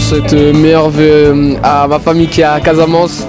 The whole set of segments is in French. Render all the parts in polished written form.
souhaite meilleurs vœux à ma famille qui est à Casamance,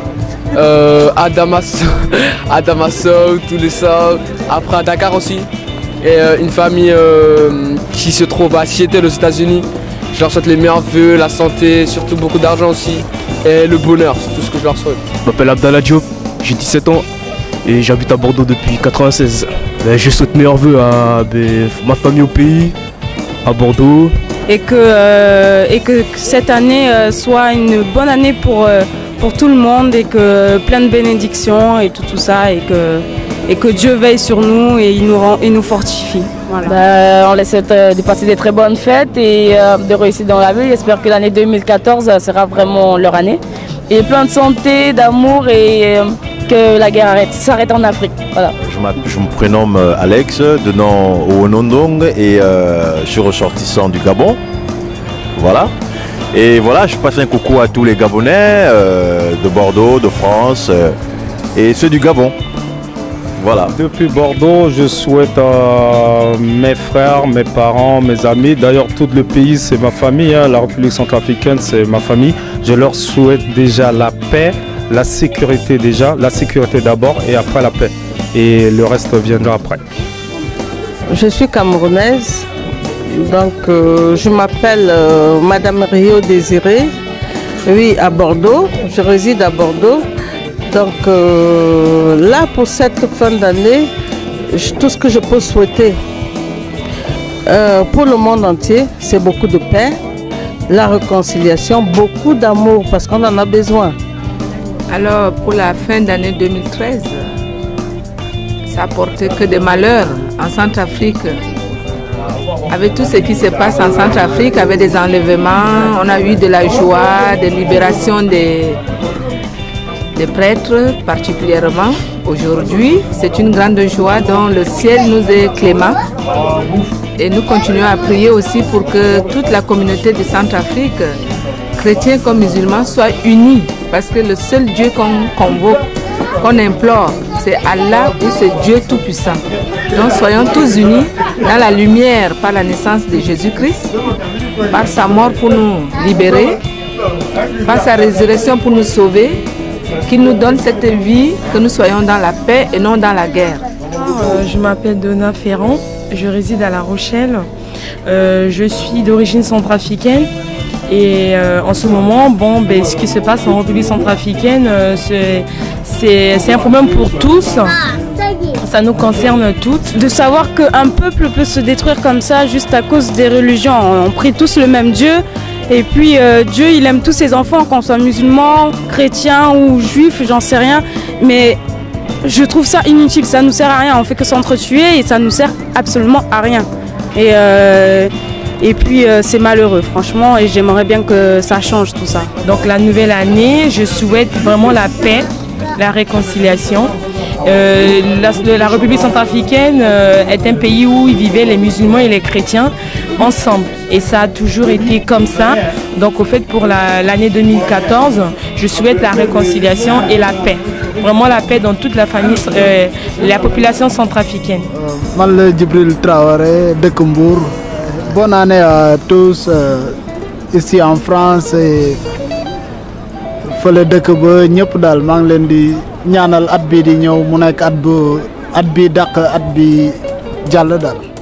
à Damas, à Damaso, tous les sorts, après à Dakar aussi. Et une famille qui se trouve à Seattle aux États-Unis. Je leur souhaite les meilleurs vœux, la santé, surtout beaucoup d'argent aussi. Et le bonheur, c'est tout ce que je leur souhaite. Je m'appelle Abdallah Diop, j'ai 17 ans et j'habite à Bordeaux depuis 1996. Je souhaite meilleurs vœux à ma famille au pays, à Bordeaux. Et que cette année soit une bonne année pour tout le monde et que plein de bénédictions et tout ça et que Dieu veille sur nous et il nous fortifie. Voilà. On les souhaite de passer des très bonnes fêtes et de réussir dans la vie. J'espère que l'année 2014 sera vraiment leur année. Et plein de santé, d'amour et que la guerre s'arrête en Afrique. Voilà. Je me prénomme Alex, de nom Oonondong et je suis ressortissant du Gabon. Voilà. Et voilà, je passe un coucou à tous les Gabonais de Bordeaux, de France et ceux du Gabon. Voilà. Depuis Bordeaux, je souhaite à mes frères, mes parents, mes amis, d'ailleurs tout le pays c'est ma famille, hein, la République centrafricaine c'est ma famille. Je leur souhaite déjà la paix, la sécurité déjà, la sécurité d'abord et après la paix. Et le reste viendra après. Je suis camerounaise, donc je m'appelle Madame Rio Désiré, oui à Bordeaux, je réside à Bordeaux. Donc là, pour cette fin d'année, tout ce que je peux souhaiter pour le monde entier, c'est beaucoup de paix, la réconciliation, beaucoup d'amour, parce qu'on en a besoin. Alors, pour la fin d'année 2013, ça apporte que des malheurs en Centrafrique. Avec tout ce qui se passe en Centrafrique, avec des enlèvements, on a eu de la joie, de libération des prêtres particulièrement. Aujourd'hui, c'est une grande joie dont le ciel nous est clément. Et nous continuons à prier aussi pour que toute la communauté de Centrafrique, chrétiens comme musulmans, soit unis. Parce que le seul Dieu qu'on convoque, qu'on implore, c'est Allah ou c'est Dieu Tout-Puissant. Donc soyons tous unis dans la lumière par la naissance de Jésus-Christ, par sa mort pour nous libérer, par sa résurrection pour nous sauver, qu'il nous donne cette vie, que nous soyons dans la paix et non dans la guerre. Je m'appelle Donna Ferrand, je réside à La Rochelle. Je suis d'origine centrafricaine et en ce moment, ce qui se passe en République centrafricaine, c'est un problème pour tous. Ça nous concerne toutes. De savoir qu'un peuple peut se détruire comme ça juste à cause des religions. On prie tous le même Dieu. Et puis Dieu, il aime tous ses enfants, qu'on soit musulmans, chrétiens ou juifs, j'en sais rien. Mais je trouve ça inutile, ça nous sert à rien. On fait que s'entretuer et ça nous sert absolument à rien. Et puis c'est malheureux, franchement, et j'aimerais bien que ça change tout ça. Donc la nouvelle année, je souhaite vraiment la paix, la réconciliation. La République centrafricaine est un pays où ils vivaient les musulmans et les chrétiens ensemble. Et ça a toujours été comme ça. Donc au fait pour l'année 2014, je souhaite la réconciliation et la paix. Vraiment la paix dans toute la famille, la population centrafricaine. Mal Djibril Traoré de Kumbour. Bonne année à tous ici en France et fële dëkk ba ñëpp daal maa ngi leen di ñaanal at bii di ñëw mu nekk at bi dàq at bi jàll daal.